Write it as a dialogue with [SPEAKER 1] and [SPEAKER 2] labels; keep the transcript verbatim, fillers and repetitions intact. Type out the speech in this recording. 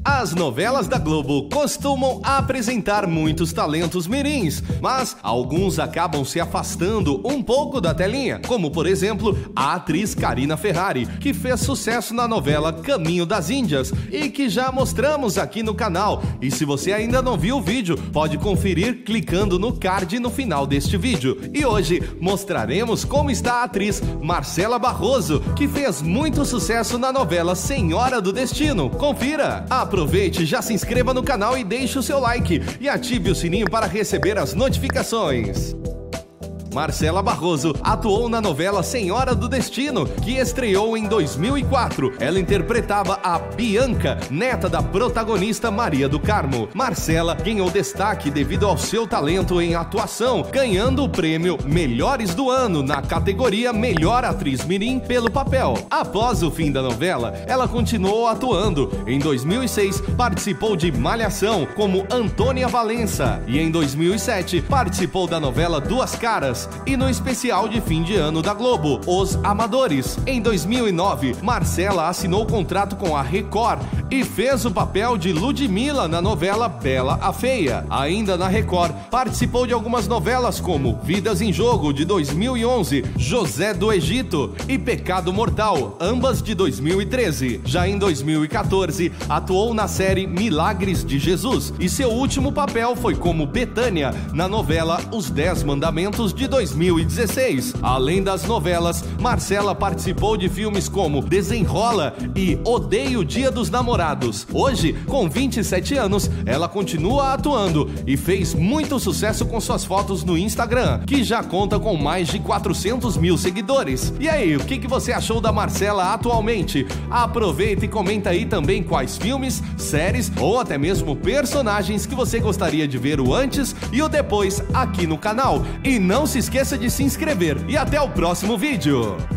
[SPEAKER 1] As novelas da Globo costumam apresentar muitos talentos mirins, mas alguns acabam se afastando um pouco da telinha, como por exemplo a atriz Carina Ferrari, que fez sucesso na novela Caminho das Índias e que já mostramos aqui no canal. E se você ainda não viu o vídeo, pode conferir clicando no card no final deste vídeo. E hoje mostraremos como está a atriz Marcela Barroso, que fez muito sucesso na novela Senhora do Destino. Confira! Aproveite, já se inscreva no canal e deixe o seu like e ative o sininho para receber as notificações. Marcela Barroso atuou na novela Senhora do Destino, que estreou em dois mil e quatro. Ela interpretava a Bianca, neta da protagonista Maria do Carmo. Marcela ganhou destaque devido ao seu talento em atuação, ganhando o prêmio Melhores do Ano na categoria Melhor Atriz Mirim pelo papel. Após o fim da novela, ela continuou atuando. Em dois mil e seis, participou de Malhação como Antônia Valença e em dois mil e sete participou da novela Duas Caras e no especial de fim de ano da Globo, Os Amadores. Em dois mil e nove, Marcela assinou contrato com a Record e fez o papel de Ludmilla na novela Bela a Feia. Ainda na Record, participou de algumas novelas como Vidas em Jogo, de dois mil e onze, José do Egito e Pecado Mortal, ambas de dois mil e treze. Já em dois mil e quatorze, atuou na série Milagres de Jesus e seu último papel foi como Betânia na novela Os Dez Mandamentos de dois mil e dezesseis. Além das novelas, Marcela participou de filmes como Desenrola e Odeio o Dia dos Namorados. Hoje, com vinte e sete anos, ela continua atuando e fez muito sucesso com suas fotos no Instagram, que já conta com mais de quatrocentos mil seguidores. E aí, o que que você achou da Marcela atualmente? Aproveita e comenta aí também quais filmes, séries ou até mesmo personagens que você gostaria de ver o antes e o depois aqui no canal. E não se esqueça de se inscrever e até o próximo vídeo!